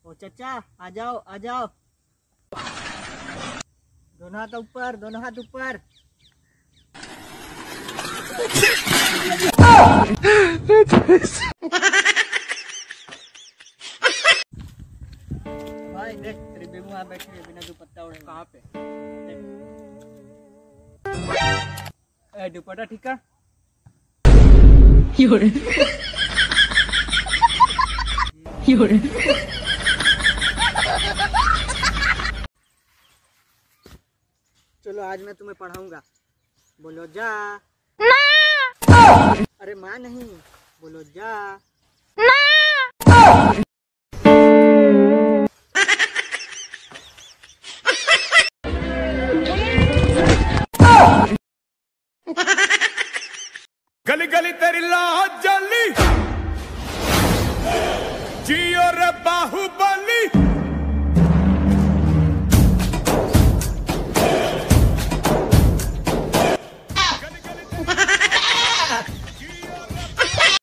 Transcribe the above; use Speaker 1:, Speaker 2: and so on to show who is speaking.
Speaker 1: ओ चाचा आ जाओ आ जाओ। दोनों हाथ ऊपर, दोनों हाथ ऊपर। भाई देख तेरी बेबू वहाँ बैठी है बिना दुपट्टा ओढ़े। कहाँ पे? दुपट्टा ठीक है? चलो आज मैं तुम्हें पढ़ाऊंगा। बोलो जा। अरे माँ नहीं, बोलो जा।